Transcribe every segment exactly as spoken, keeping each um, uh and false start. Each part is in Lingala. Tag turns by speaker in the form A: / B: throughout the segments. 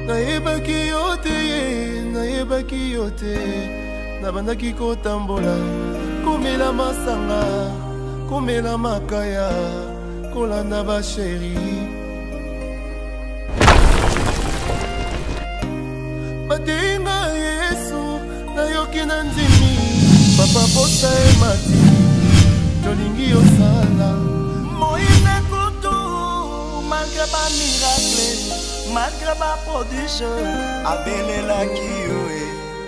A: nayebaki yo te, nayebaki yo te, nabandaki kotambola, komela masanga, komela makaya, kolanda ba chéri. Batenga Yesu, nayoki na ndimi, papa posa emati, tolingi osala.
B: Moïse Koutou, malgré ma miracle, malgré ma prodige, abelelaki yo e.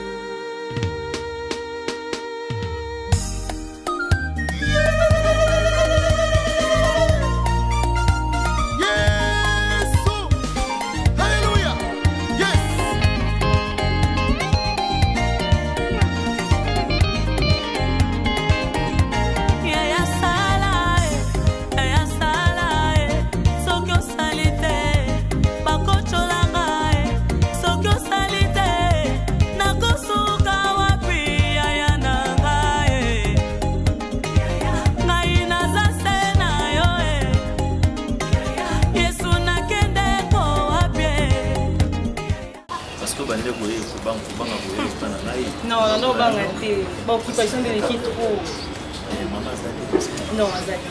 C: Non, non, non, bang, t'es bon, occupation de l'équipe trop.
D: Maman, ça
C: non, Azali.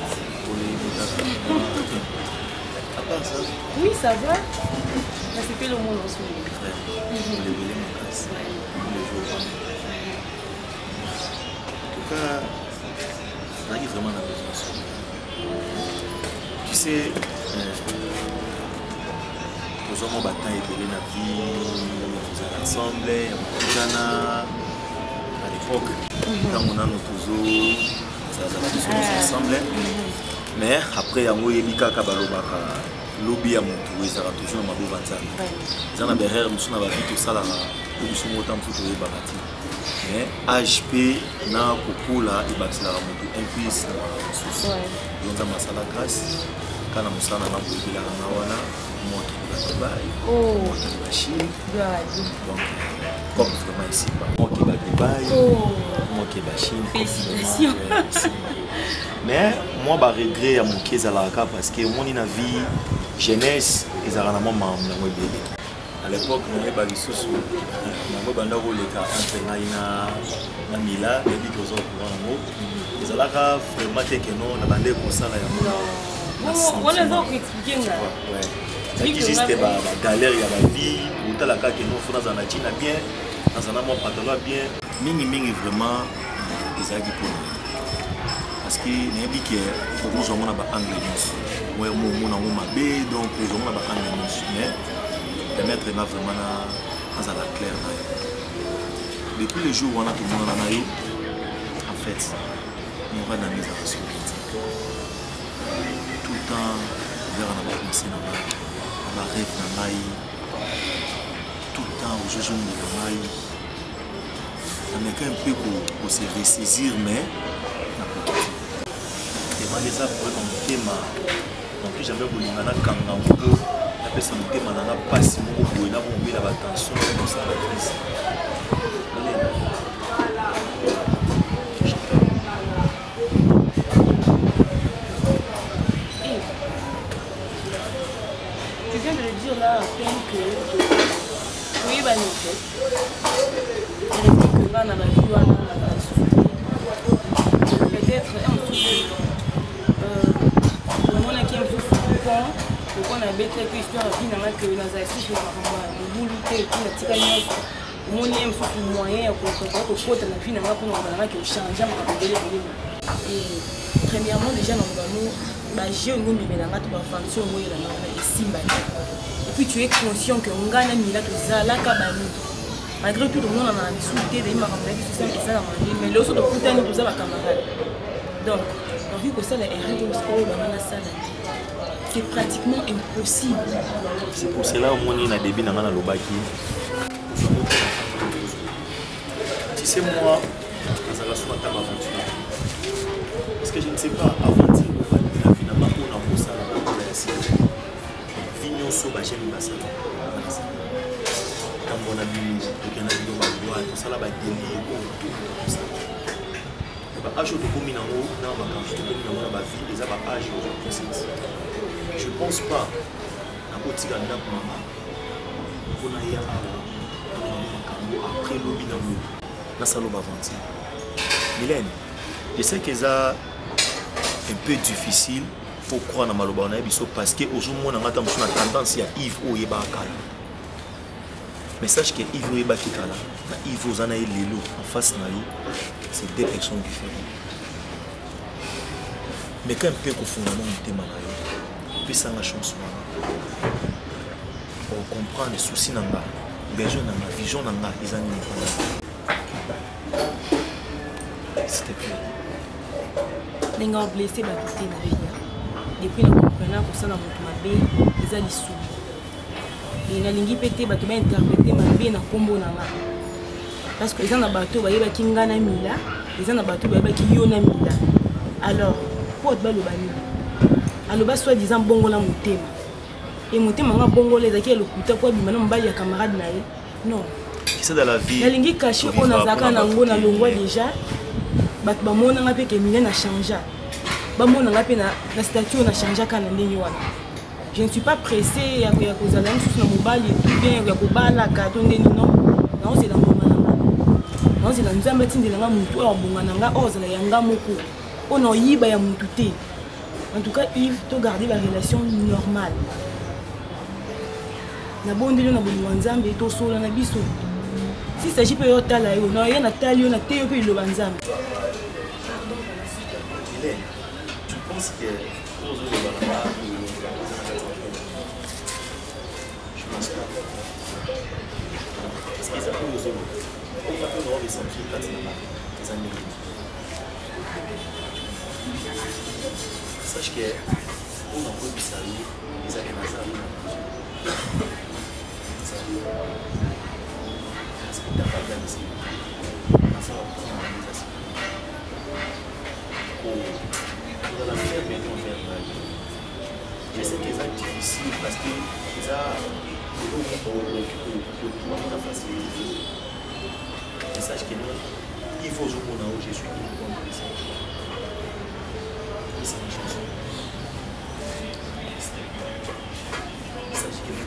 D: À part ça?
C: Oui, ça va. C'est que le monde en ce moment.
D: En tout cas, on a vraiment la besoin. Tu sais, nous avons bataille et la vie, nous allons ensemble, à l'époque, quand on a nos toujours, ça va ensemble. Mais après, il y a un lobby à mon tour, ça va toujours ma bonne vanne. Ça n'a derrière, nous sommes à la vie, tout ça là, nous sommes autant pour trouver Bagati. Mais H P, na Cocola, il va se la remonter un peu, c'est la sauce. Donc, ça m'a ça la grâce. Quand on a ça, on a beaucoup de la nawana, moi qui va Dubaï, moi qui va Chine. Donc, comme vraiment ici, moi qui va Dubaï, moi qui va Chine.
C: Félicitations.
D: Mais moi, je regrette à mon kies à la parce que moi, dans la vie, jeunesse, ils ont vraiment mal. À l'époque, on avait des sous, on avait des gens qui étaient en Mila, les gens qui étaient au courant. Ils ont vraiment dit que non, on a des gens
C: on les a expliqué.
D: Ça existe des galères, il y a la vie, où tu as la carte que nous faisons dans la Chine bien, dans un amour pantalon bien. Mingi mingi vraiment, ils ont dit pour nous. Parce que nous avons dit que nous avons un anglais. Nous avons un mabé, donc nous avons un anglais. Mais permettre vraiment dans la claire. Depuis le jour où on a tout le monde en Aïe, en fait, nous avons une mise en relation. Tout le temps, on a commencé à rêve dans l'Aïe. Tout le temps, je joue dans l'Aïe. On est un peu pour se ressaisir, mais demander ça pour un thème. Donc, j'avais voulu un kangambo. Après, ça me demande de passer mon goût et là, on met la attention comme ça.
C: Tu viens de le dire là, à peine que oui, bah, nous fait. Elle dit que là, on a vu, on a peut-être un souffle. Le monde qui aime souffle, on a bête que histoire de vie dans que dans un souffle, on a voulu faire tout le petit camion. Le monde aime souffle moyen pour que la vie dans pour nous que change et premièrement déjà dans nous j'ai une bonne fonction et puis tu es conscient que on gagne mila to zala kabani malgré tout le monde en a discuté de ma camarade tout ça et ça mais le autre de putain nous ça va camarade donc on vu que ça la erreur de sport dans la salle c'est pratiquement impossible.
D: C'est pour cela au moins il y a des débits dans la lobaki. Tu sais moi ça va soit ta aventure parce que je ne sais pas aventure finalement on a pour ça la vignon so ba j'aime ça quand on a mis aucun avis de bois tout ça là ba délire tout ça ba âge de commune en haut dans ma quand je commune en haut ba vie les ba âge aujourd'hui je pense pas à côté de maman on a ya après lobby nango na saloba avanti Mylène je sais que ça un peu difficile pour croire dans maloba na biso parce que aujourd'hui on a ngata mosuna tendance ya Yves oyeba kala mais sache que Yves oyeba kala na Yves ozana lelo en face na yo c'est deux personnes différentes mais quand un peu confondre mon thème na yo puis ça la chance on comprend les soucis dans la besoin dans la vision dans la ils ont s'il te plaît
C: les gars blessés ba quitter na vie depuis na comprendre que ça na moto mabe ils a lisou et na lingi pété ba to ba interpréter mabe na kombo na nga parce que ils ont na bateau ba yeba kinga na mila ils ont na bateau ba yeba ki yo na mila alors pour ba lo bani alors ba soit disant bongo na motema et motema nga bongo lesaki le kuta kwa bimana mbali ya camarade na ye non
D: c'est dans la vie
C: na lingi caché on a zaka na ngo na longwa déjà bat ba mona nga pe ke Mylène a changé ba mona nga pe na la statue na changé kana ndeni wana je ne suis pas pressée ya ya kozala nsusu na mobali tout bien ya kobala ka to ndeni non non c'est dans ngoma na nga non c'est dans nzamba tindela nga mutu wa bonga na nga ozala ya nga moko on yiba ya mutu te en tout cas Yves to garder la relation normale na bondeli na bolingo nzambe to sola na biso si s'agit pas yo tala yo na ya na tali yo na te yo pe lo banzambe.
D: Tu penses que je pense pas parce qu'ils appellent aux autres on va faire des sentir quand c'est là les amis sache que on a pas bisali les amis na sali parce que t'as pas bien ici ça va prendre une organisation pour la faire bien on fait je sais que c'est difficile parce que ça le facilité et sache que il faut jouer pour où je suis comme ça c'est une chanson sache que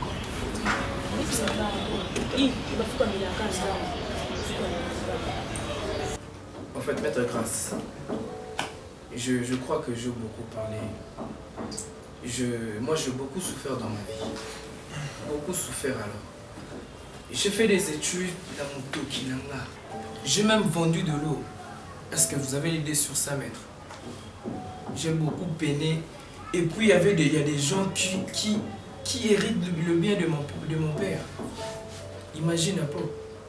E: en fait, Maître Grâce, je, je crois que j'ai beaucoup parlé. Je, moi, j'ai beaucoup souffert dans ma vie. Beaucoup souffert alors. J'ai fait des études dans mon Tokinanga. J'ai même vendu de l'eau. Est-ce que vous avez l'idée sur ça, maître? J'ai beaucoup peiné. Et puis, il y avait des, il y a des gens qui, qui, qui héritent le, le bien de mon, de mon père. Imagine un peu.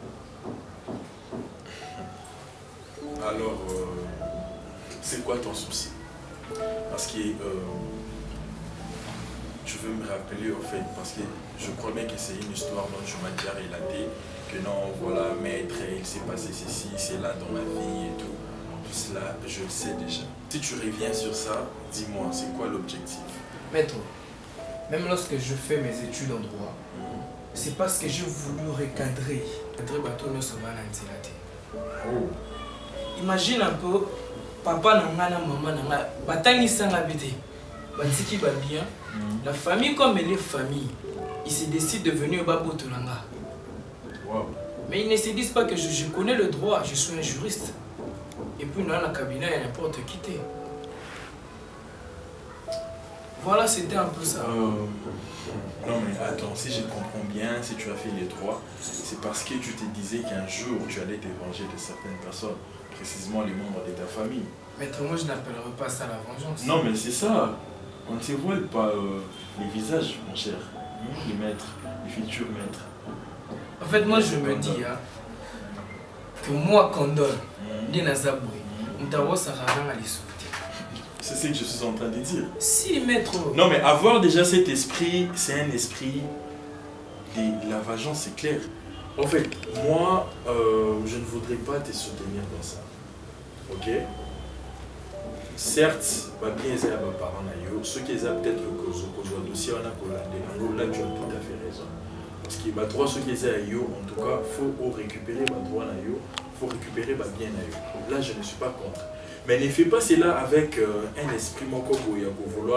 F: Alors, euh, c'est quoi ton souci? Parce que euh, je veux me rappeler au fait, parce que je crois bien que c'est une histoire dont je m'ai déjà relaté, que non, voilà, maître, il s'est passé ceci, c'est là dans ma vie et tout. Tout cela, je le sais déjà. Si tu reviens sur ça, dis-moi, c'est quoi l'objectif? Maître,
E: même lorsque je fais mes études en droit, mm-hmm. c'est parce que j'ai voulu recadrer.
F: Oh.
E: Imagine un peu, papa n'a maman n'a batani sanga bité, batiki ba bien, la famille comme elle est famille, ils se décident de venir au babo tonanga.
F: Wow.
E: Mais ils ne se disent pas que je, je connais le droit, je suis un juriste. Et puis dans le cabinet, il n'y a n'importe qui. Voilà, c'était un peu ça.
F: Euh, non mais attends, si je comprends bien, si tu as fait les droits, c'est parce que tu te disais qu'un jour tu allais te venger de certaines personnes, précisément les membres de ta famille.
E: Maître, moi je n'appellerai pas ça la vengeance.
F: Non mais c'est ça, on ne se voile pas euh, les visages mon cher, les maîtres, les futurs maîtres.
E: En fait moi je me dis hein, que moi condole, des Nazaboui, on t'a ça à l'issue.
F: C'est ce que je suis en train de dire.
E: Si, maître.
F: Non, mais avoir déjà cet esprit, c'est un esprit de la vengeance, c'est clair. En fait, moi, euh, je ne voudrais pas te soutenir dans ça. Ok? Certes, bien les parents, ceux qui ont peut-être le dossier, on a là, tu as tout à fait raison. Parce que les droits, ceux qui ont en tout cas, il faut récupérer les droits, il faut récupérer les biens. Là, je ne suis pas contre. Mais ne fais pas cela avec euh, un esprit moko pour vouloir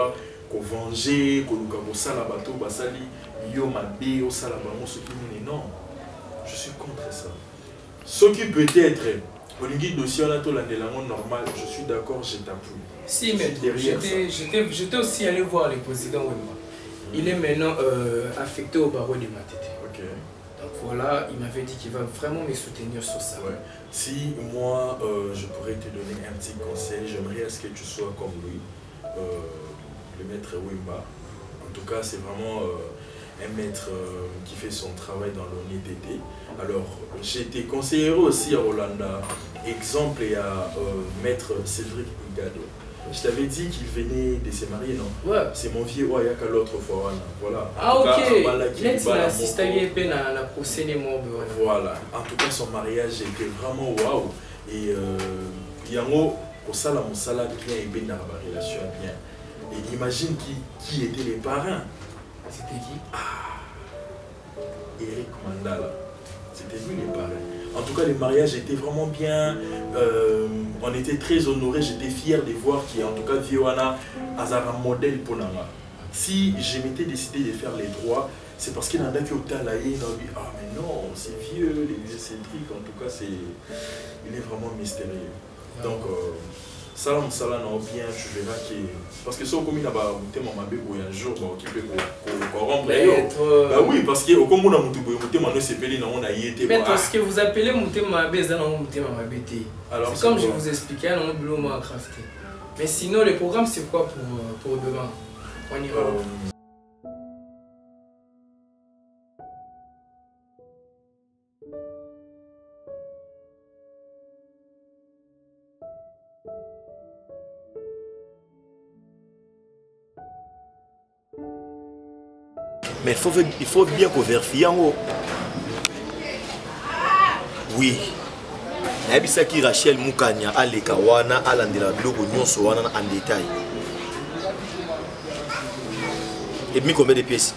F: venger, que sala bateau, basali, yo mabe, au sala bango, ce qui n'est non. Je suis contre ça. Ce qui peut être, au niveau dossier, on a tout l'anglais normal, je suis d'accord, je t'appuie.
E: Si, mais j'étais aussi allé voir le président Wemba. Il est maintenant euh, affecté au barreau de Matete.
F: Ok.
E: Donc voilà, il m'avait dit qu'il va vraiment me soutenir sur ça.
F: Ouais. Si moi, euh, je pourrais te donner un petit conseil, j'aimerais à ce que tu sois comme lui, euh, le maître Wemba. En tout cas, c'est vraiment euh, un maître euh, qui fait son travail dans l'honnêteté. Alors, j'ai été conseiller aussi à Rolanda, exemple, et à euh, maître Cédric Bugado. Je t'avais dit qu'il venait de se marier, non?
E: Ouais.
F: C'est mon vieux Oyaka l'autre fois. Voilà.
E: Ah, ok.
F: Il
E: a assisté à la procédure.
F: Voilà. En tout cas, son mariage était vraiment waouh. Et il y a un mot, pour ça, la monsala bien et bien dans la relation bien. Et imagine qui, qui étaient les parrains.
E: C'était qui?
F: Ah, Eric Mandala. C'était lui les parrains. En tout cas, le mariage était vraiment bien. Euh, on était très honorés. J'étais fier de voir qu'en tout cas, Vioana a un modèle pour nous. Si je m'étais décidé de faire les droits, c'est parce qu'il y en a qui ont talaillé. Ah, mais non, c'est vieux, les Cédric. En tout cas, c'est, il est vraiment mystérieux. Donc, euh, salam salam non bien, tu verras que parce que ça au commun là-bas, tu m'as mabé pour un jour, qui peut corrompre. Bah oui, parce que au commun là, tu peux tu m'as c'est pelé non on a y été.
E: Mais parce que vous appelez Mouté Mabé, ça non Mouté Mabé. Alors c'est comme je vous expliquais, non boulot m'a crafté. Mais sinon le programme c'est quoi pour pour demain? On ira.
D: Mais il faut, il faut bien qu'on vérifie en haut. Oui. Nabisaki Rachel Moukania aleka wana alandela biloko nyonso wana en détail. Et demi combien de pièces?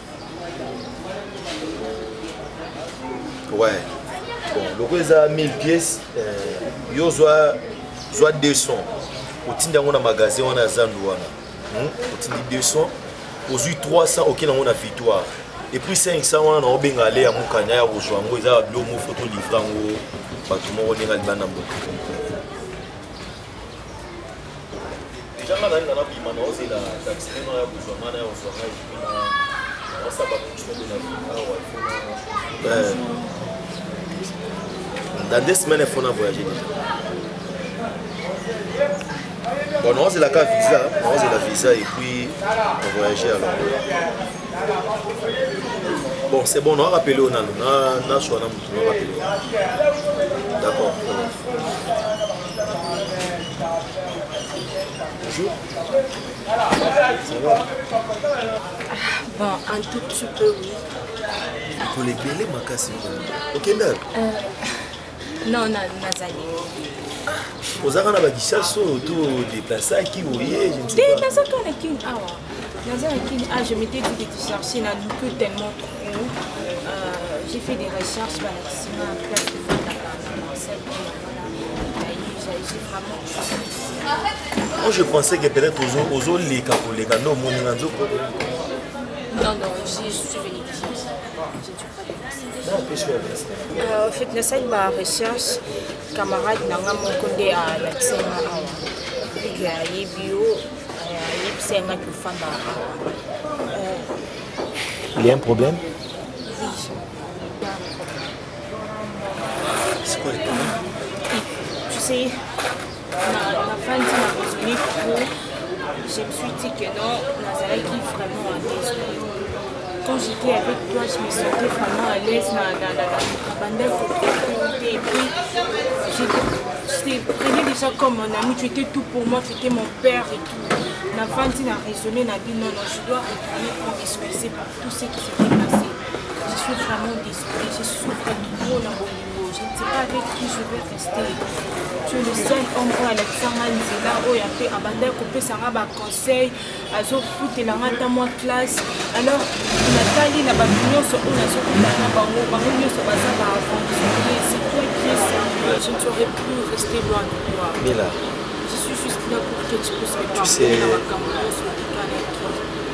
D: Ouais. Bon, loko eza mille pièces, euh, yo zwa zwa deux cents. Otinda ngona magasin wana zandu wana. Hmm? Otindi deux cents. Aujourd'hui trois cents aucun on a victoire et puis cinq cents on a bien aller à Moukania ya Rojoango ils a bio mo photo livre ngo ba tout mo on est bana mbo déjà là dans la bima no c'est la taxi no ya Rojoango ya Rojoango et puis na ça va continuer de la vie dans deux semaines il faut voyager bon, non, c'est la carte visa, non, c'est la visa et puis on voyager alors. Bon, c'est bon, on va rappeler au Nalo, on a choisi on va rappeler. D'accord. Bonjour. Ça va?
G: Bon, un tout petit peu, oui.
D: Pour les bélés, ma casse, ok, d'accord.
G: Non, non, Nazali.
D: Vous avez un baguissage autour des places qui vous voyez, je ne sais pas.
G: Des places qui ah ah, je m'étais dit de chercher, n'a que tellement trop. Euh, j'ai fait des recherches, bah, la place de faire j'ai vraiment.
D: Moi je pensais que peut-être aux autres les cas pour les canaux, mon inanzo.
G: Non, non, je suis venue ici. Euh, en fait, nous avons une recherche, camarade, nous avons monté à la Tsema. Il y a des bio, il y a des
D: il y a un problème?
G: Oui.
D: C'est quoi le problème?
G: Tu sais, la fin de ma résumé trop, je me suis dit que non, Nazaré qui est vraiment à l'aise. Quand j'étais avec toi, je me sentais vraiment à l'aise dans la bande de et puis je te prenais déjà comme mon ami, tu étais tout pour moi, tu étais mon père et tout. La fin de ma résumé n'a dit non, non, je dois retourner pour m'excuser pour tout ce qui s'était passé. Je suis vraiment désolée, je souffre trop dans mon niveau. Je ne sais pas avec qui je vais rester. Tu es le seul homme où Alexandre Nzela, où il a fait abandonner, couper sa robe à conseil, à zo foutre la rate à moi classe. Alors, Nathalie, la babylon, sur où la seconde la bango, bango, sur le bazar à fonctionner. C'est toi qui es sérieux. Je ne saurais plus rester loin de toi.
D: Mais là,
G: je suis juste là pour que tu puisses me
D: tu sais,
G: avec toi.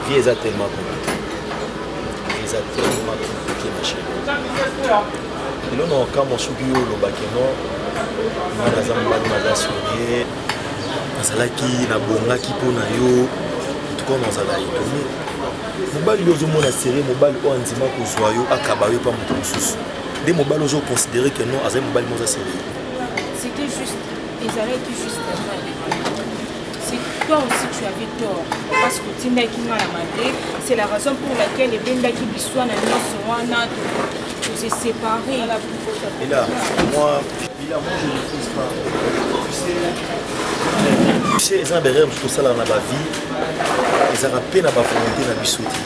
D: vie est tellement compliquée. La vie est tellement compliquée, ma chérie. Et là, on a quand mon choukio, le bakeno, on a des amis qui m'ont assuré. Nazalaki na bongaki pona yo tout comme nazala étonné mobali yo zo mona série mobali o andima ko zwa yo akaba yo pa moto mosusu des mobali ozo considérer que non azali mobali moza série
G: c'était juste ils allaient juste c'est toi aussi tu avais tort parce que tinda ki mala mate c'est la raison pour laquelle les benda qui biswa na nyonso wana tu s'est séparés
D: et là moi il a moi je ne fais pas tu sais tu sais les embers tout ça là dans la vie ils ont peine à volonté na bisouti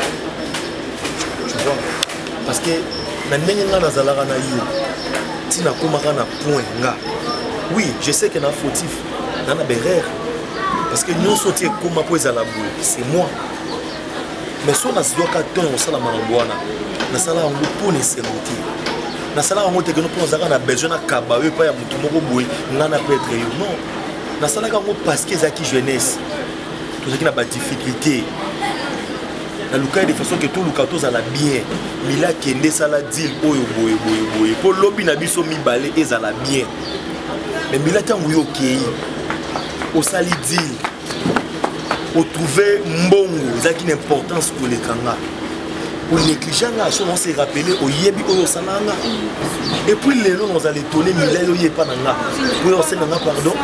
D: tu vois parce que na ndenge nga nazalaka na yo tina komaka na point nga oui je sais que na fautif na na berère parce que nous sauter comme pour ezala boue c'est moi mais so nazwaka ton on sala marango wana na sala ngo pone semoté na sala ngo te que nous pensons na besoin na kabawe pa ya mutu moko boye nga na peut être yo non na sala ngo parce que zaki jeunesse tout ce qui n'a pas de difficulté na luka de façon que tout luka to ala bien mila kende sala deal oyo boye boye boye pour lobby na biso mibale ezala bien mais mila tango yo kei au sali deal au trouver mbongo zaki une importance pour les kanga au négliger nga so on s'est rappelé au yebi oyo salanga et puis les gens nous allait tourner mila yo yé pas nanga pour on sait nanga pardon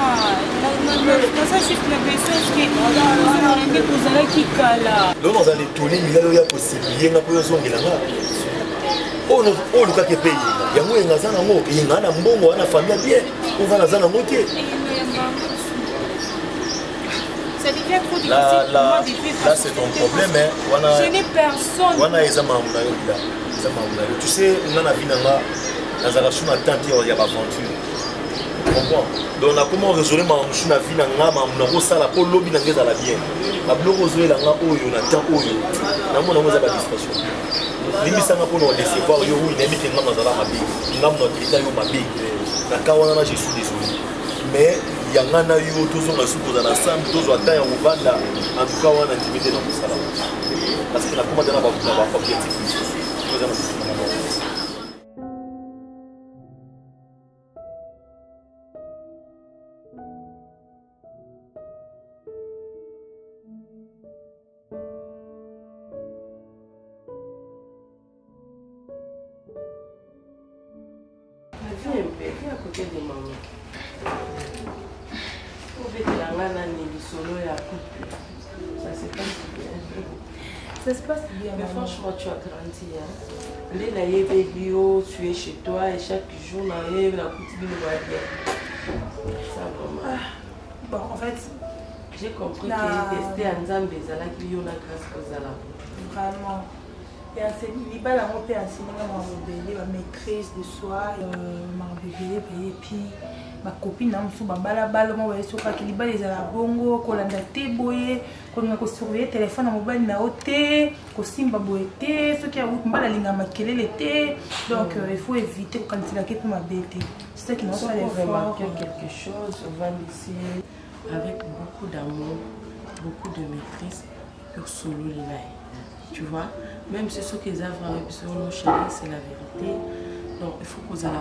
D: donc on allait tourner mila yo ya possible nga pour zongi nanga oh non oh luka ke pays yango engaza nango yenga na mbongo na famille bien on va nazana ngote
G: ça devient trop difficile
D: là,
G: pour
D: là,
G: moi de vivre.
D: Là, c'est ton problème. Hein. Wana,
G: je n'ai personne.
D: Wana, tu sais, on a vu dans la chou, on a tenté, il y a l'aventure. Tu comprends? Donc, on a comment résoudre ma chou, on a vu dans la main, on a réussi à la peau, l'objet n'a pas bien. La bloc résoudre la main, on a tant oyo. On a mon amour à la distraction. Limite, ça n'a pas nous décevoir, yo, il n'a pas été dans la main, il n'a pas notre état, yo, ma big. La kawana, je suis désolé. Mais yangana yo tozo na suko za na sam tozo ata ya uvanda en tout cas wana intimité na musala parce que na koma dana ba ba objectif tozo na
C: Viens, viens à côté de maman. Ça se passe bien. Ça se passe bien. Mais franchement, tu as grandi. Hein? Tu es chez toi et chaque jour, la coutume va bien. Ça vraiment.
H: Bon, en fait,
C: j'ai compris que j'ai testé Anzam Bezala qui y a grâce aux Zala.
H: Vraiment. Et il va la monter à ma maîtrise de soi, ma bébé, et puis ma copine, ma balabala, ma voyage sur qui libère les alabongo, qu'on a daté boye, qu'on a surveillé le téléphone à mobile na oté, qu'on simba boété, ce qui a eu mal à l'inga maquiller l'été. Donc il faut éviter quand il a quitté ma bête. C'est ça qui nous fait
C: remarquer quelque chose, on va laisser avec beaucoup d'amour, beaucoup de maîtrise pour solo les. Tu vois, même si ce qu'ils ont avec nos chéris, c'est la vérité. Donc il faut qu'on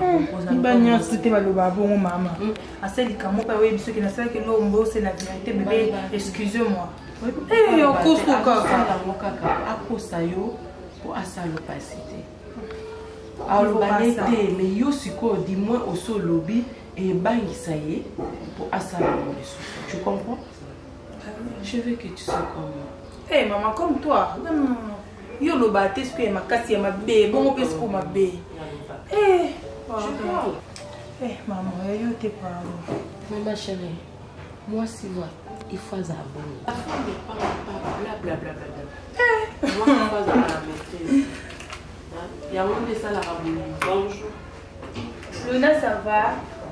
H: c'est la vérité, bébé. Excusez-moi.
C: Eh, on cause au cas. À cause de yo, pour assa l'opacité. À l'opacité, mais yo siko dis-moi au sol lobby et bangi ça y est pour assa le. Tu comprends? Je veux que tu sois comme moi.
H: Eh hey, maman, comme toi, non, non, non. Yo le bâté, ce que ma casse, ma bé, bon, qu'est-ce que ma bé. Eh, je parle. Eh, maman, yo te parle.
C: Mais ma chérie, moi, si moi, il faut un bon. La femme ne parle pas, blablabla. Eh, moi, il faut un maîtrise. Il y a un de ça, la rabouille. Bonjour.
H: Luna, ça va?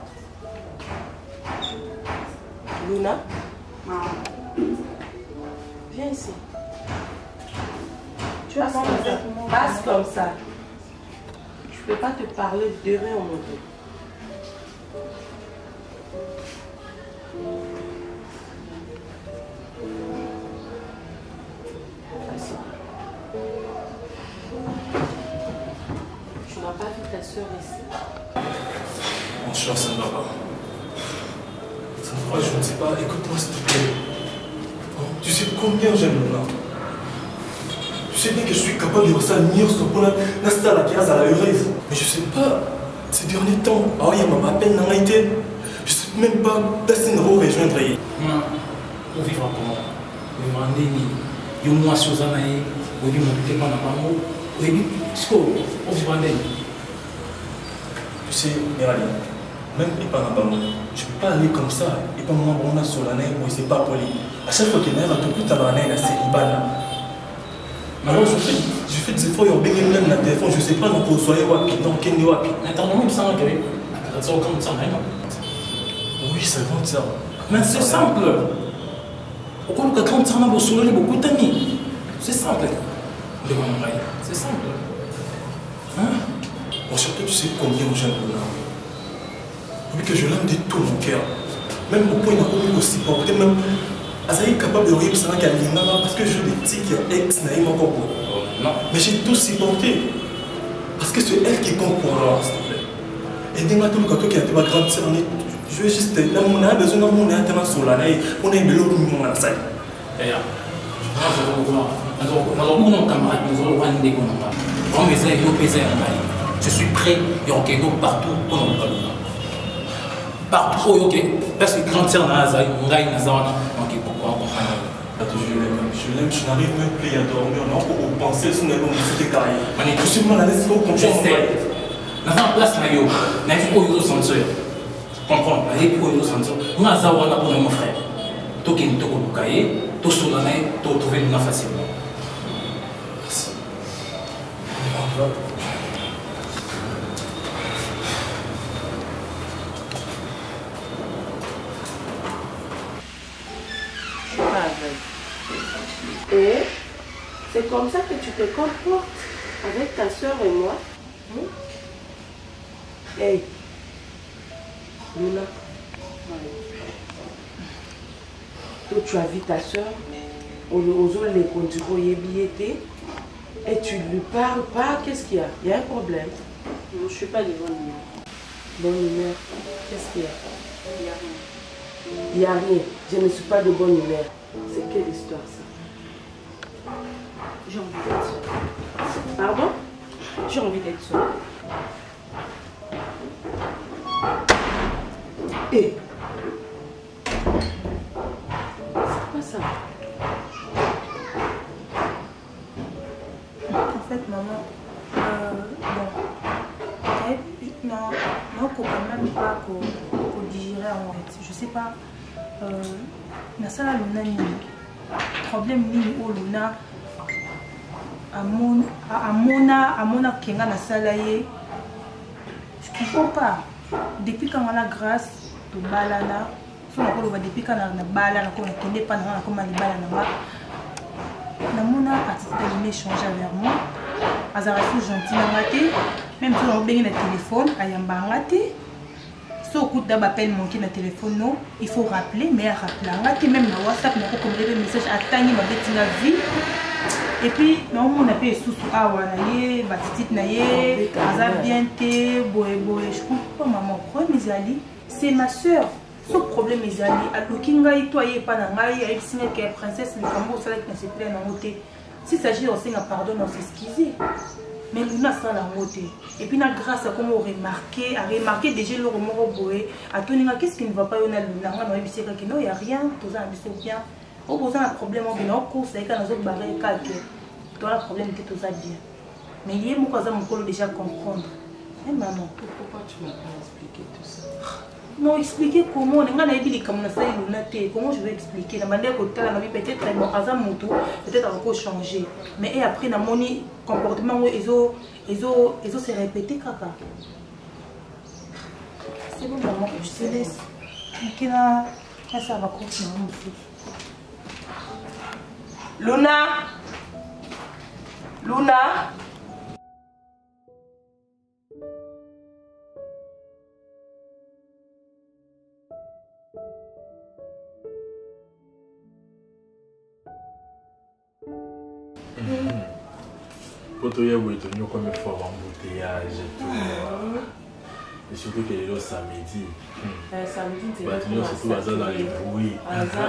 C: Luna?
H: Maman.
C: Viens ici.
H: Tu passe comme ça.
C: Passe comme ça. Je ne peux pas te parler devant mon dos. soeur ici.
F: Bonsoir, ça ne va pas. Ça ne va pas, je ne sais pas. Écoute-moi, s'il te plaît. Tu sais combien j'aime Luna. Tu sais bien que je suis capable de ressentir ce point-là. Nasta la case à la heureuse. Mais je sais pas, ces derniers temps, ah oui, ma peine n'a été. Je sais même pas d'assaut de rejoindre.
E: Non, on vivra comment? On vivra en déni. Il y a moins de choses à faire. On vivra en déni. On vivra en déni.
F: Tu sais, Mirali, même pas en bas, je ne peux pas aller comme ça. Et pas moi, on a sur la neige, où c'est pas poli. À chaque fois qu'il y a un peu de temps, c'est Ibana. Alors, je fais, je fais des efforts, il y a même dans le téléphone, je ne sais pas dans quoi soyez wapi, dans quel wapi.
E: Attends, il me semble que ça va comme ça, non?
F: Oui, ça compte ça.
E: Mais c'est simple. Pourquoi le quand ça n'a pas soulé beaucoup d'amis? C'est simple. C'est simple. Hein?
F: Bon, surtout, tu sais combien j'aime Luna. Oui, que je l'aime de tout mon cœur. Même au point, il n'a pas pu aussi porter, même. Azaï est capable de rire parce que je dis que ex n'a pas encore.
E: Non.
F: Mais j'ai tout supporté. Parce que c'est elle qui compte pour moi, s'il te plaît. Et dès que tout le gâteau qui a été ma grande sœur, je veux juste. Là, on a besoin d'un monde international sur la neige. On a un vélo pour nous, on a ça.
E: Et là, je suis prêt, il y a un partout pour nous. Partout, ok. Parce que quand c'est en Azaï, on a une Azaï, ok, pourquoi on comprend?
F: Je l'aime, je l'aime, je n'arrive même plus à dormir, non, pour penser sur les moments de carrière. Mais tout simplement, la laisse au comprendre.
E: Je sais. Dans la place, il y a un senseur. Comprends? Il y a un senseur. On a Azaï, on a pour mon frère. Tout qui est tout le cahier, tout sur la neige, tout trouver nous facilement.
F: Merci.
C: Et c'est comme ça que tu te comportes avec ta soeur et moi. Hum? Hey, Luna, toi tu as vu ta soeur, aux autres les conduits et tu lui parles pas, qu'est-ce qu'il y a? Il y a un problème?
G: Non, je ne suis pas de bonne humeur.
C: Bonne humeur? Qu'est-ce qu'il y a?
G: Il n'y a rien.
C: Il n'y a rien. Je ne suis pas de bonne humeur. C'est quelle histoire ça?
G: J'ai envie d'être seule.
C: Pardon?
G: J'ai envie d'être seule.
C: Et c'est quoi ça?
H: En fait, maman, euh, bon, non, non, qu'on quand même pas qu'on digérer en fait. Je sais pas. Euh, mais ça là, Luna ni problème ni au Luna. Amona, Amona Kenga na salaye. Je comprends pas. Depuis quand on a grâce de balana, si on va depuis quand on a balana, qu'on ne connaît pas, on a comme les balana. Namona a été échanger avec moi. Azara est gentil na raté. Même si on a bien le téléphone, ayamba raté. Si on coûte d'abord appel manqué na téléphone, non, il faut rappeler, mais rappeler raté même na WhatsApp, n'a pas comme les messages à Tani ma bête na vie. Et puis, non, on a payé sous awa naye, batitite naye, aza bien te, boé boé. Je comprends pas maman, pourquoi mes alliés? C'est ma soeur. Ce problème mes alliés. À l'okinga et toi y est pas nangai, avec signé que princesse le Cambo ça qui ne se plaît dans côté. S'il s'agit de un pardon, on s'excuser. Mais Luna ça la côté. Et puis na grâce à comment on remarqué, à remarquer déjà le remords boé. À tout ninga qu'est-ce qui ne va pas on a Luna, on a visé que non, il y a rien, tout ça a bien. Au besoin un problème on vient en course avec un autre barré calque. Toi le problème que tout ça bien. Mais il y a mon cousin mon colo déjà comprendre. Eh maman,
C: pourquoi tu m'as pas expliqué tout ça?
H: Non, expliquer comment on a dit comme ça il comment je vais expliquer la manière côté la vie peut-être bon hasard mon tour peut-être encore changer. Mais et après dans mon comportement où ils ont ils ont ils ont se répéter caca. C'est bon maman, je te laisse. OK là, ça va continuer.
C: Luna Luna
F: Pour toi, il y a comme fort embouteillage et tout. Et surtout que le samedi.
C: Samedi, c'est
F: là. Surtout dans les bruits.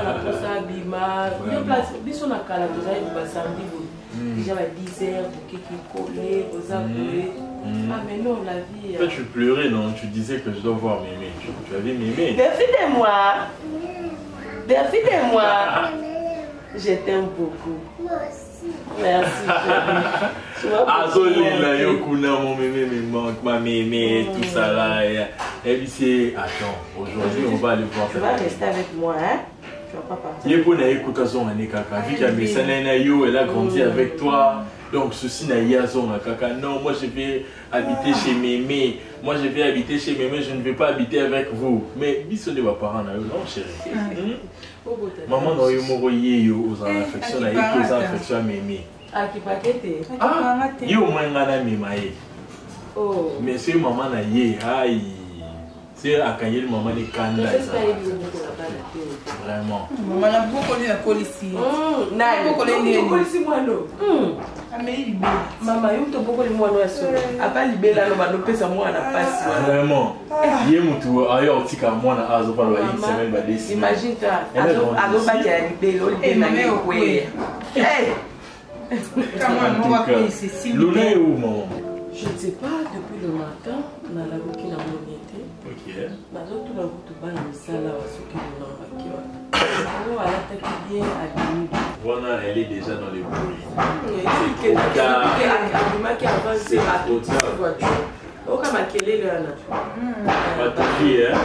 C: Déjà à dix heures, pour qu'il collait, vous avez. Ah, mais non, la vie.
F: Toi, tu pleurais, non? Tu disais que je dois voir Mémé. Tu, tu avais Mémé.
C: Merci de moi. Merci de moi. Je t'aime beaucoup. Moi aussi. Merci.
F: Ah, Zolina, Yokuna, mon Mémé me manque, ma Mémé, tout ça là. Et puis c'est. Attends, aujourd'hui, on va aller voir.
C: Tu vas rester avec moi, hein? Tu vas pas partir.
F: Vu qu'elle a grandi avec toi, donc ceci n'a pas. Non, moi je vais habiter chez Mémé. Moi je vais habiter chez Mémé, je ne vais pas habiter avec vous. Mais bisous de vos parents, non chérie. Maman n'a eu mon royer aux affections, n'a eu aux affections à Mémé.
C: Ah, qui paqueté?
F: Ah, yo moins ngana Mémé.
C: Oh.
F: Mais c'est maman n'a eu, aïe. C'est à Kanye le maman des Kanda. Vraiment.
H: Maman a beaucoup de la police.
C: Non, beaucoup de police moi non. Maman, il y a beaucoup de moi non. À part libérer là, on va nous payer ça moi na passe.
F: Vraiment. Hier mutu ayo tika moi na azo pa lo une semaine ba desi.
C: Imagine toi, azo azo ba kia libérer, on libérer na ngwe. Hey.
H: Comment on va payer ceci?
F: Luna est où maman?
C: Je ne sais pas, depuis le matin, on a la route qui n'a pas été.
F: Ok.
C: Mais tout la route va dans le salon, ce qui nous a vaqué. Alors, elle a été bien habillée.
F: Voilà, elle est déjà dans les bruits.
C: Oui, c'est que l'habillement qui avance, c'est à toute la voiture. Au cas où elle est là,
F: pas de vie, hein?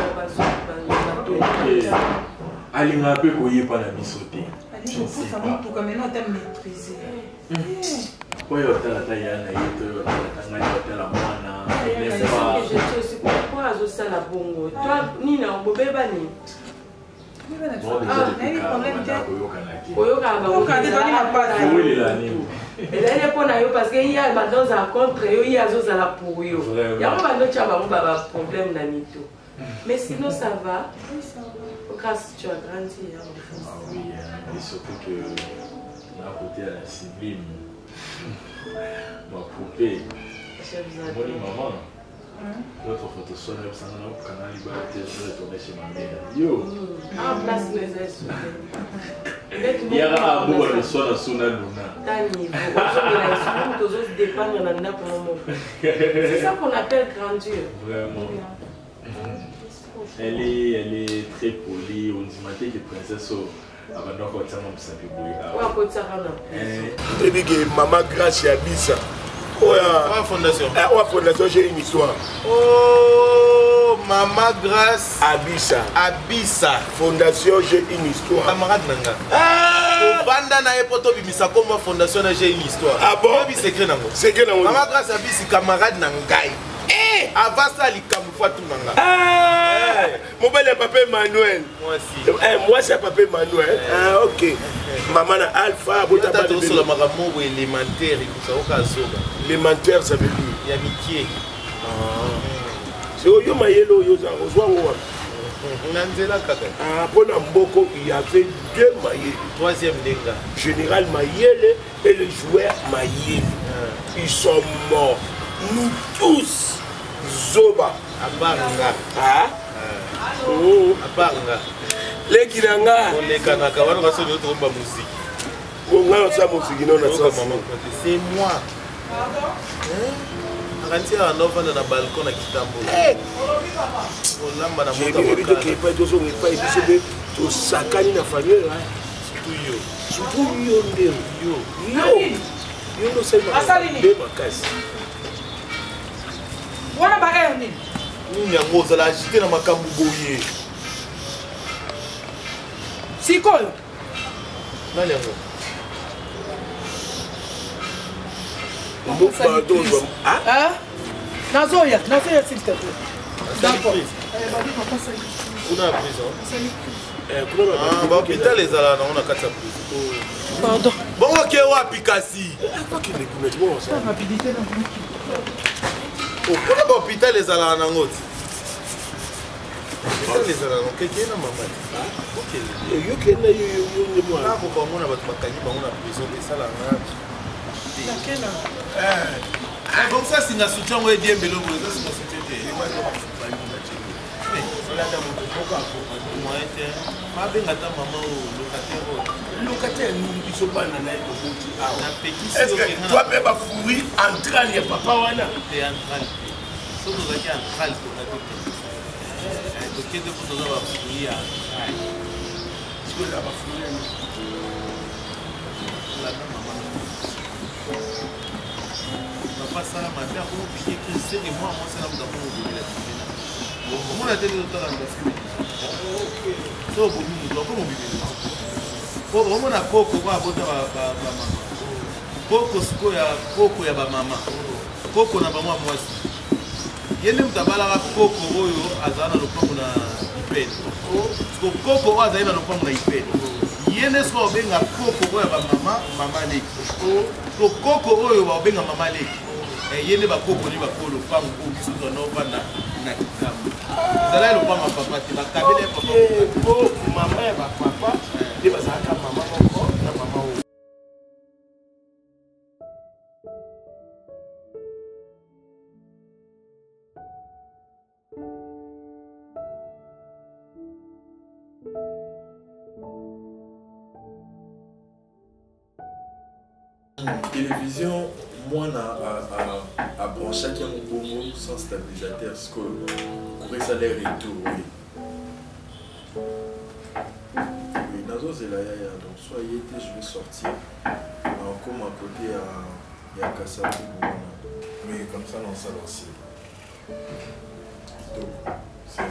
F: Allez, on a peu couillé par la bisoté.
H: Je ne sais pas. Pour que maintenant, tu as maîtrisé.
F: Oui, tu as la taille, tu as la moana.
C: J'étais aussi pourquoi je sais la bongo. Toi, Nina, on peut pas ni. Parce qu'il y a des rencontres, il y a des pour eux. Il y a des problèmes dans tout. Mais sinon, ça va. Grâce tu as grandi.
F: Ah oui, et surtout que d'un côté à la sublime, ma poupée, mon maman. L'autre photo sonne, ça n'a pas canal, il va être retourné chez ma mère. Yo!
C: Ah, place les ailes.
F: Il y a un beau de son à son aluna.
C: C'est ça qu'on appelle grandeur.
F: Vraiment. Elle est, elle est très polie. On dit matin que princesse abandonne quand ça m'a sapé
A: Je dis que maman grâce à Bissa. Oh, la fondation. Ah, la fondation, j'ai une histoire.
I: Oh, maman grâce
A: Abissa.
I: Abissa.
A: Fondation, j'ai une histoire.
I: Camarade Nanga. Ah! Banda na epoto bimisa comme fondation, j'ai une histoire.
A: Ah bon?
I: C'est secret nango.
A: Secret nango.
I: Maman grâce Abissa, camarade Nangai. Eh! Avant ça, il camoufle tout Nanga.
A: Ah! Mon bel est papa Emmanuel.
I: Moi aussi.
A: Eh, moi, c'est papa Emmanuel. Ah, ok. Maman a Alpha,
I: vous avez dit que le maramour élémentaire, l'élémentaire,
A: ça veut dire
I: il y a amitié.
A: C'est au yo mayelo yo za ozwa wa.
I: Nanzela kaka.
A: Ah, pour Mboko, il y avait deux maillets.
I: Troisième denga.
A: Général Mayele et le joueur Mayele. Ils sont morts. Nous tous. Zoba.
I: Abanga.
A: Ah.
I: Oh. Abanga.
A: Les Kinanga.
I: On les Kanaka. On va se mettre au musique.
A: On va se mettre au musique.
I: C'est moi. Quand tu es en offre dans le balcon à Kitambo.
A: J'ai dit que tu n'es pas de son état et puis tu sakani na famille.
I: Surtout yo.
A: Surtout yo ndem. Yo. Yo. Yo no sema.
H: Asalini.
A: De makasi.
H: Wana ba e nini?
I: Nini yango za la agiter na makambu boye.
H: Sikoyo.
I: Nani yango?
H: Ah? Nazoya, Nazoya s'il te plaît. D'accord.
I: On a prison. Ah, bah hôpital les ala on a quatre prison.
H: Pardon.
I: Bon OK wa Pikasi.
A: Pas qu'il est connaît bon ça.
H: Rapidité dans le
I: Oh, pour l'hôpital les ala na ngoti. Hôpital les ala on quelqu'un na maman. OK.
A: Yo kena yo yo yo moi.
I: Na ko ba mona ba makanyi ba mona prison de sala na. Donc ça c'est un soutien où il y a des gens qui sont
A: locataire nous biso bana na ekoti awa est-ce que toi pe ba fourri entral ya papa wana
I: te entral so to zaki entral to na to eh to kete ko to ba fourri ya entral
A: so la ba fourri
I: la maman papa sala ma père ko piquer que c'est et moi moi c'est là dans mon bébé la fille on a télé dans la fille OK so bon nous doit comment bébé on a koko kwa bota ba ba mama koko siko ya koko ya ba mama koko na ba mwa mwasi yende mutabala ka koko oyo azana lopango na ipele siko koko oyo azana lopango na ipele yende siko obenga koko oyo ba mama mama leki so koko oyo ba obenga mama leki yende ba koko ni ba kolo pango ko biso to no bana na kitabu zala lopango papa te ba kabele papa
A: ko mama ya ba papa de bazaka mama moko na mama o
F: télévision moi à brancher un bongo sans stabilisateur parce que courir salaire et tout oui oui dans ce là donc soyez été je vais sortir encore à côté à Yakasa mais comme ça dans ça aussi donc c'est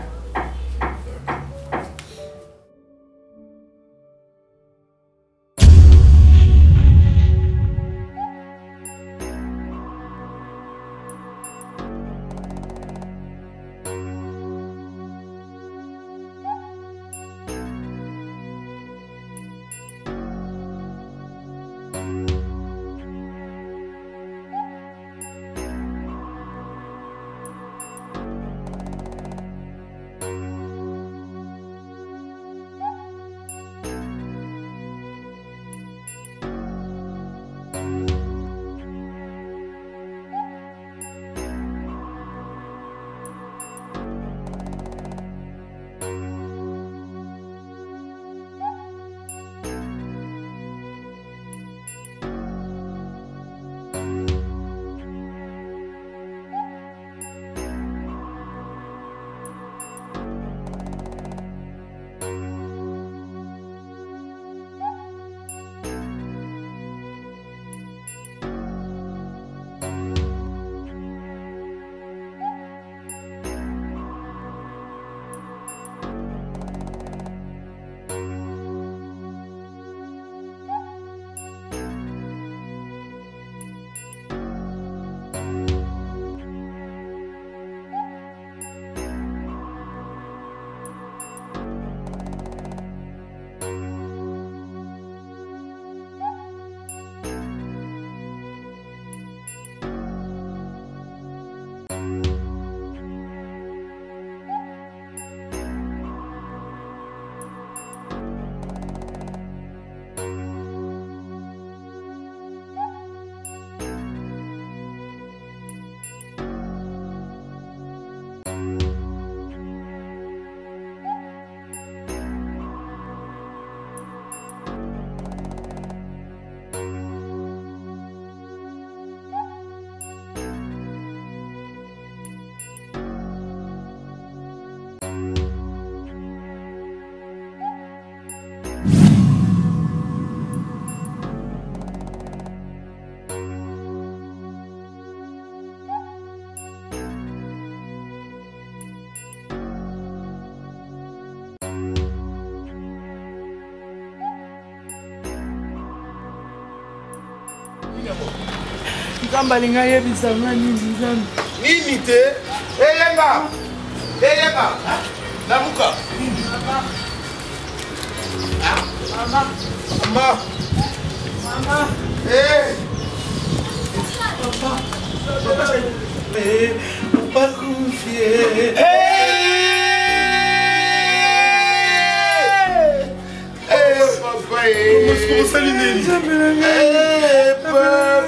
H: Kamba linga yebisa nani nzambe.
A: Nini te? Eyenga. Eyenga. Namuka.
H: Mama.
A: Mama.
H: Mama.
A: Eh.
H: Papa.
A: Papa.
H: Eh, papa confié.
A: Eh. Eh, papa.
I: Comment ça l'idée?
A: Eh, papa.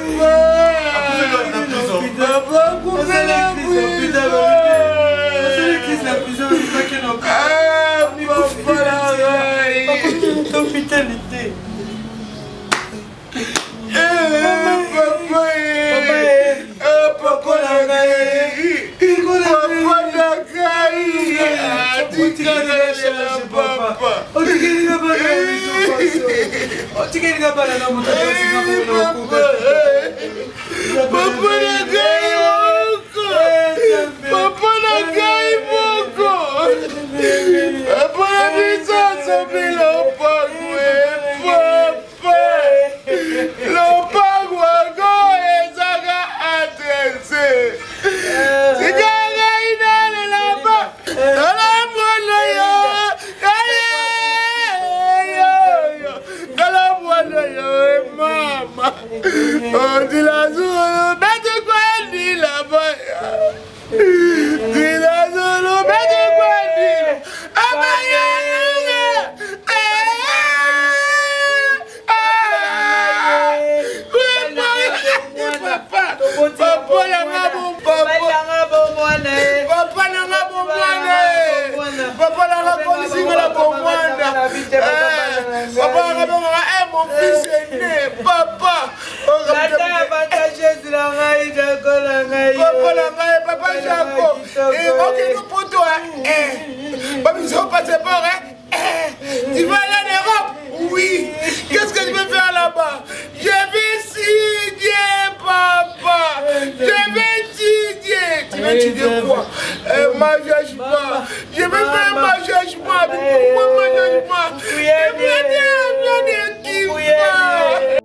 A: Tu vas aller en Europe? Oui. Qu'est-ce que je vais faire là-bas? Je vais étudier, papa. Je vais étudier. Tu vas étudier quoi? Un mariage pas. Je vais faire un mariage pas. Mais pourquoi mariage pas? Je vais dire un qui va.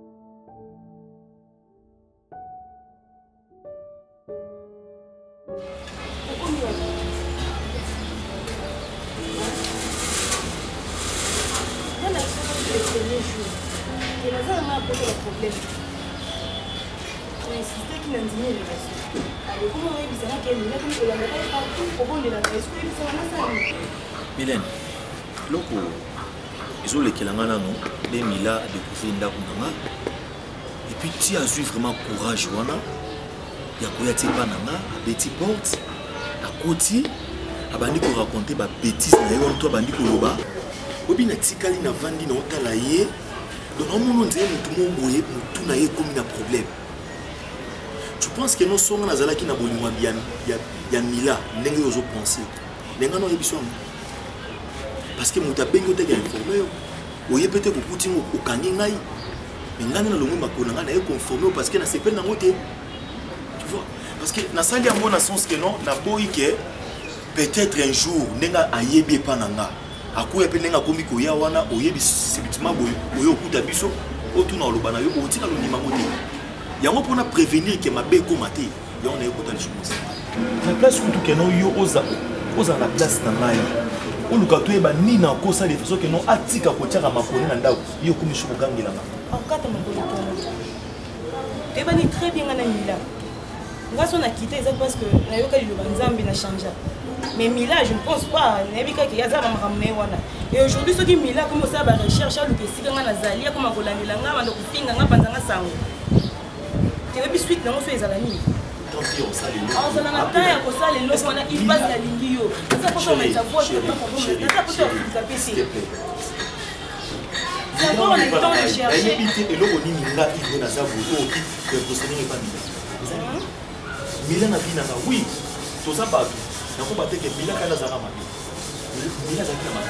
D: Mylène, loko ils ont les kelangana non, les mila découvrir ndako nanga. Et puis tu as eu vraiment courage wana. Ya koya tipa nanga, a beti porte, a côté, a bandi ko raconter ba bêtise na yo toi bandi ko loba. Obi na tikali na vandi na otala ye. Donc on nous dit que tout le monde tout n'a comme un problème. Tu penses que nous sommes dans la qui n'a pas bien il y a mila n'engue aux pensées. N'engue non émission. Parce que nous t'as bien été informé. Ou y peut-être que Poutine au kani ngai. Mais n'engue na longo makona n'engue na conformé parce que na c'est pas na moté. Tu vois? Parce que na sali ambo na sens que non na boy que peut-être un jour n'engue ayebi pa nanga. Akuya pe nenga komi ko ya wana oyebi sibitima boyo oyo okuta biso otuna olobana yo otika lo nima mote yango pona prévenir que mabe ko mate yo na ekota les choses na place où tout que non yo oza oza na place na ngai oluka to eba ni na kosa de façon que non atika ko tiaka makoni na ndako yo komi sho gangela na
C: akata makoni to eba ni très bien na mila ngaso na quitté ça parce que na yo kali lo banzambi na changer. Mais Mila, je ne pense pas. Et aujourd'hui, ceux qui Mila, comme ça, la recherche, le que si on a Nazalia, comme on a la langue, on a coupé, on a pas de sang. Tu as vu suite, on fait les amis. On s'en a taille, on s'en les lots, on a il passe la ligne. Ça pour ça, mettre sa voix, c'est pas pour ça. Ça pour ça, ça pèse. C'est encore le temps de chercher.
D: Et l'eau, on y Mila, il veut Nazavu, qui est procédé pas Mila. Mila n'a pas oui, tout ça pas. Je ne sais pas si Mila a Mila a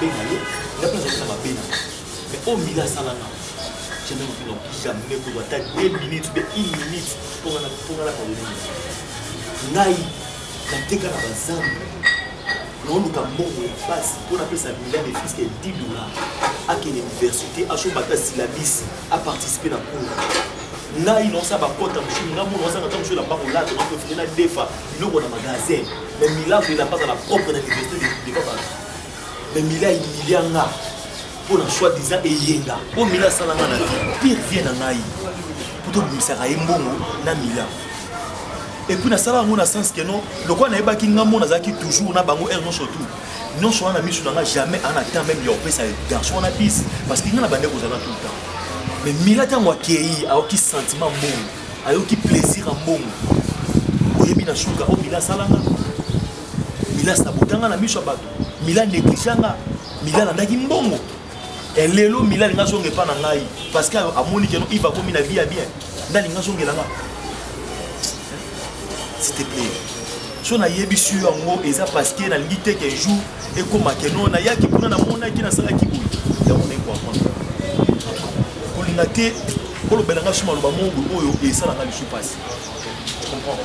D: mais oh Mila Salana, je ne sais jamais pour attendre deux minutes, une minute pour la parole. Naï, la teka na bazam. Non, nous avons passe pour appeler ça Mila des fils qui est dix dollars à l'université, à Chobata Silabis, à participer à la cour. Naï, non, ça va pas tant de choses. Nous avons la parole là, on peut faire des fois, nous avons un magasin. Mais Mila, il n'a pas dans la propre université de papa. Mais Mila, il y a un pour le choix disant et yenga. Pour Mila, ça n'a pas de pire vient en Aïe. Pour tout le monde, ça a un bon na Mila. Et puis, ça va dans le sens que non, le quoi n'a pas qui n'a pas toujours n'a pas un non surtout. Non, je n'ai mis jamais en attendant même il ça garçon na piste parce qu'il n'y a pas de tout le temps. Mais Mila, tant moi qui a qui sentiment bon, a qui plaisir en bon. oyebi na suka o Mila salanga Mila sabotanga na miso bato Mila negliganga Mila landaki mbongo et lelo Mila linga songe pa na ngai parce que amoni que il va comme na vie à bien ndalinga songe langa s'il te plaît so na yebi sur yango eza parce que na lingi te que jour et comme que non na yaki kuna na mona ki na sala ki boy ya mona ko apprendre ko linga te ko lo belanga suma lo ba mongo oyo e sala ngali sou passe tu comprends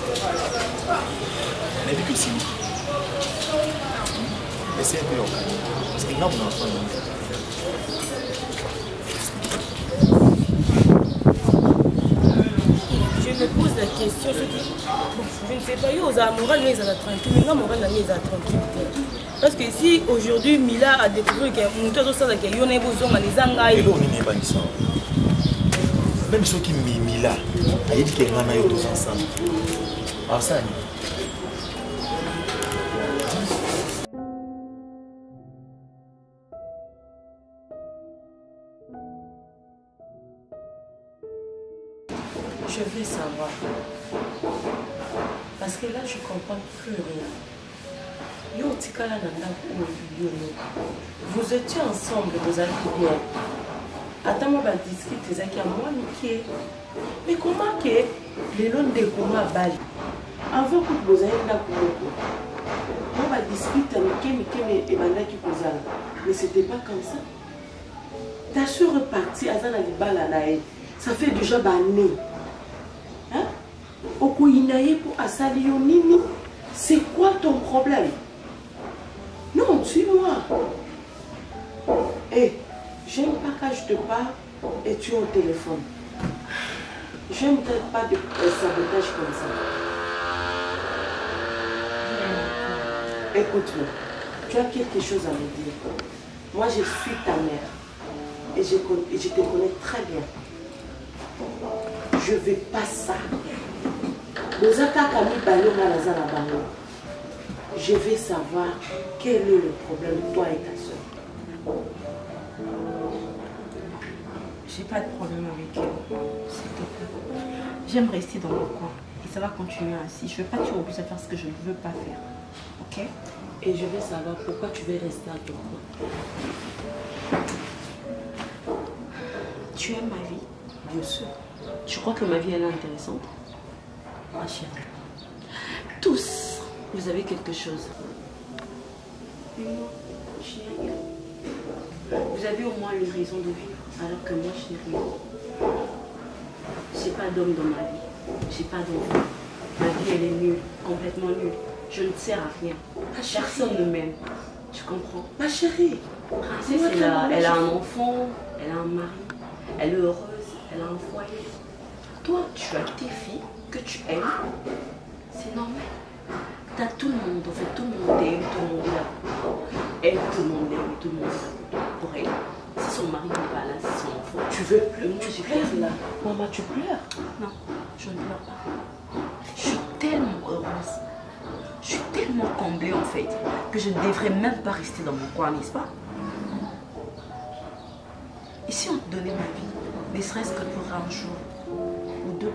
D: mais dit que si essaye un peu parce que là on a
C: je me pose la question, je dis, bon, je ne sais pas, yo, la morale n'est pas tranquille, mais la morale n'est pas tranquille. Parce que si aujourd'hui Mila a découvert que mon tour de ça, que yo n'est pas besoin de les engager.
D: Et là on n'est pas ni ça. Même ceux qui Mila, il dit qu'il y a un tous ensemble. Ah ça.
J: Je veux savoir. Parce que là, je ne comprends plus rien. Yo, tikala nanda yo. Vous étiez ensemble, vous avez bien. Attends, moi, je discute, c'est qu'il y a moi, Mickey. Mais comment que les lots de comment Bali avant que vous ayez là pour moi, je discute, Mickey, Mickey, et Banda qui posait là. Mais c'était pas comme ça. T'as su repartir, Azana di Balanae. Ça fait déjà banné. Hein? Okoinaye pour Asali Nini. C'est quoi ton problème? Non, suis-moi. Hé, j'aime pas quand je te parle et tu es au téléphone. J'aime pas de sabotage comme ça. Écoute-moi, tu as quelque chose à me dire. Moi, je suis ta mère et je, et je te connais très bien. Je ne veux pas ça. Je veux savoir quel est le problème de toi et ta soeur.
H: J'ai pas de problème avec elle. S'il te plaît. J'aime rester dans mon coin. Et ça va continuer ainsi. Je ne veux pas que tu m'obliges à faire ce que je ne veux pas faire. Ok?
J: Et je veux savoir pourquoi tu veux rester à ton coin. Tu aimes ma vie? Bien sûr. Tu crois que ma vie elle est intéressante? Ma chérie. Tous, vous avez quelque chose. Moi, chérie. Vous avez au moins une raison de vivre, alors que moi, chérie, j'ai pas d'homme dans ma vie. J'ai pas d'enfant. Ma vie, elle est nulle, complètement nulle. Je ne sers à rien. Personne ne m'aime. Tu comprends? Ma chérie. Princesse, elle a, elle a un enfant, elle a un mari, elle est heureuse, elle a un foyer. Toi, tu as tes filles que tu aimes. C'est normal. Tu as tout le monde, en fait, tout le monde t'aime, tout le monde est là pour toi. Elle, tout le monde l'aime, tout le monde est là pour elle. Si son mari n'est pas là, si son enfant. Tu veux pleurer? Tu pleures là. Maman, tu pleures? Non, je ne pleure pas. Je suis tellement heureuse. Je suis tellement comblée en fait que je ne devrais même pas rester dans mon coin, n'est-ce pas? Et si on te donnait ma vie, ne serait-ce que pour un jour ou deux,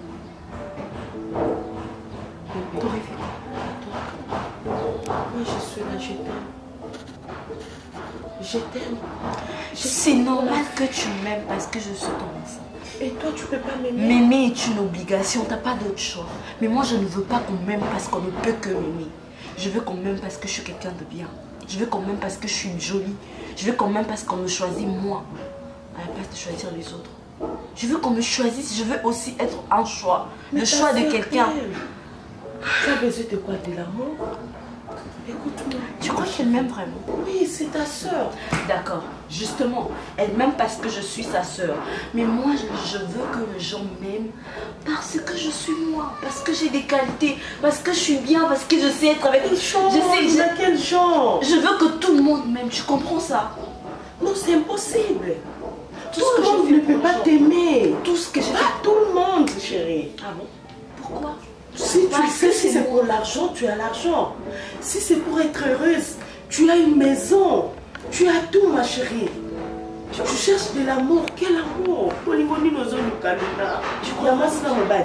J: t'aurais fait quoi? Moi je suis là, je t'aime. Je t'aime. C'est normal que tu m'aimes parce que je suis ton enfant. Et toi, tu peux pas m'aimer? M'aimer est une obligation, t'as pas d'autre choix. Mais moi, je ne veux pas qu'on m'aime parce qu'on ne peut que m'aimer. Je veux qu'on m'aime parce que je suis quelqu'un de bien. Je veux qu'on m'aime parce que je suis jolie. Je veux qu'on m'aime parce qu'on me choisit moi, à la place de choisir les autres. Je veux qu'on me choisisse, je veux aussi être un choix. Mais le choix de quelqu'un. Tu as besoin de quoi? De l'amour? Écoute-moi. Tu crois qu'elle m'aime vraiment? Oui, c'est ta soeur. D'accord, justement, elle m'aime parce que je suis sa soeur. Mais moi, je veux que les gens m'aiment parce que je suis moi, parce que j'ai des qualités, parce que je suis bien, parce que je sais être avec les gens. Je sais, je... quel genre? Je veux que tout le monde m'aime, tu comprends ça? Non, c'est impossible. Tout, tout le monde ne peut pas t'aimer. Tout ce que j'ai fait. Pas tout le monde, chérie. Ah bon? Pourquoi? Si tu sais, si c'est pour l'argent, tu as l'argent. Si c'est pour être heureuse, tu as une maison. Tu as tout, ma chérie. Tu, tu cherches de l'amour. Quel amour? Tu crois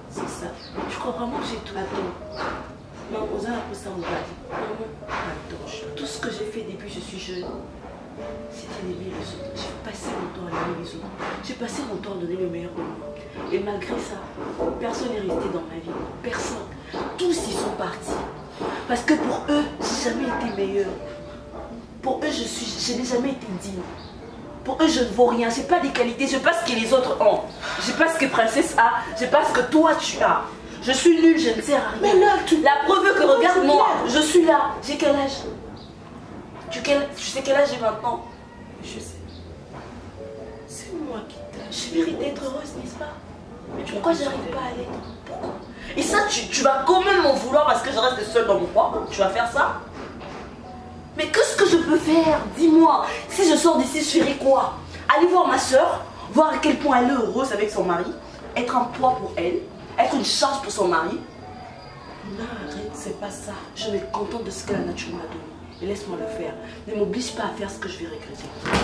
J: C'est ça. Je crois vraiment que j'ai tout. Attends. Non, aux uns après ça, on va dire. Attends, tout ce que j'ai fait depuis que je suis jeune, c'était d'aimer les autres. J'ai passé mon temps à aimer les autres. J'ai passé mon temps à donner le meilleur de moi. Et malgré ça, personne n'est resté dans ma vie. Personne. Tous ils sont partis. Parce que pour eux, j'ai jamais été meilleure. Pour eux, je suis, je n'ai jamais été digne. Pour eux, je ne vaux rien. Je n'ai pas des qualités. Je n'ai pas ce que les autres ont. Je n'ai pas ce que Princesse a. Je n'ai pas ce que toi tu as. Je suis nulle, je ne sers à rien. Mais là, tu... La preuve que regarde-moi, je suis là. J'ai quel âge? Tu, quel... tu sais quel âge j'ai maintenant? Je sais. C'est moi qui t'aime. Je mérite d'être heureuse, n'est-ce pas? Mais pourquoi j'arrive pas à l'être? Pourquoi? Et ça, tu, tu vas quand même m'en vouloir parce que je reste seule dans mon coin. Tu vas faire ça? Mais qu'est-ce que je peux faire? Dis-moi. Si je sors d'ici, je ferai quoi? Aller voir ma soeur, voir à quel point elle est heureuse avec son mari, être un poids pour elle, être une charge pour son mari. Non, arrête, c'est pas ça. Je me contente de ce que la nature m'a donné. Et laisse-moi le faire. Ne m'oblige pas à faire ce que je vais regretter.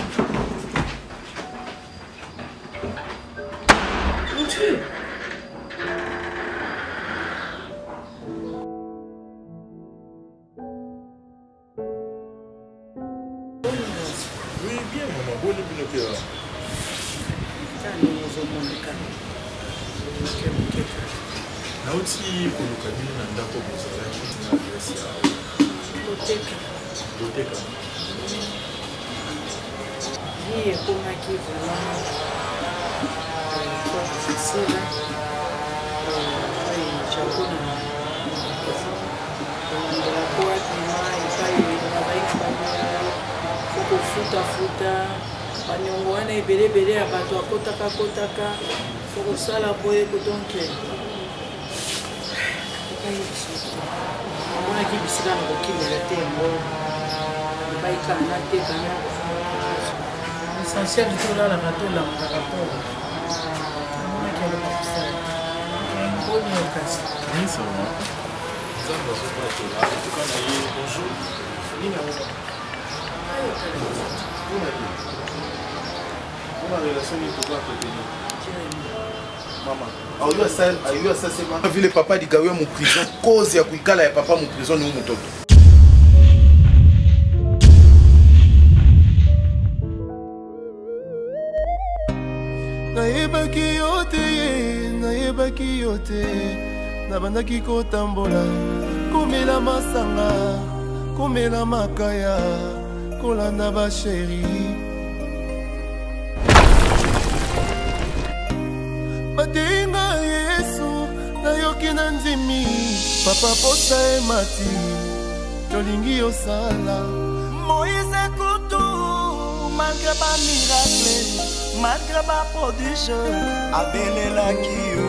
J: Mon Dieu!
F: Oui, bien, maman. Bon, le bien. Nauti koluka bino na ndako bozalaki na adresse ya
H: Loteka.
F: Loteka.
H: Vie ekomaki vraiment trop difficile. Jako na kolandela kwati ma epai bazalaki kokofuta-futa baniongo wana ebele-ebele ya bato akotaka-kotaka kokosala boye kodonke amonaki bisika na kokimela te yango baikana te kana essentiel tolalaka tolamukaka po amonaki eloko kosala boni okasi
I: vile papa ligawiwa mu prison cause ya kuikala ya papa mu prison ni mtoto.
B: Nayebaki yote, nayebaki yote, nabandaki kotambola, komela masanga, komela makaya, kolanda ba chéri. Batenga Yesu, nayoki na ndimi, papa posa emati, tolingi osala. Moïse Kutu, malgré ba miracle, malgré ba prodige, abelelaki yo.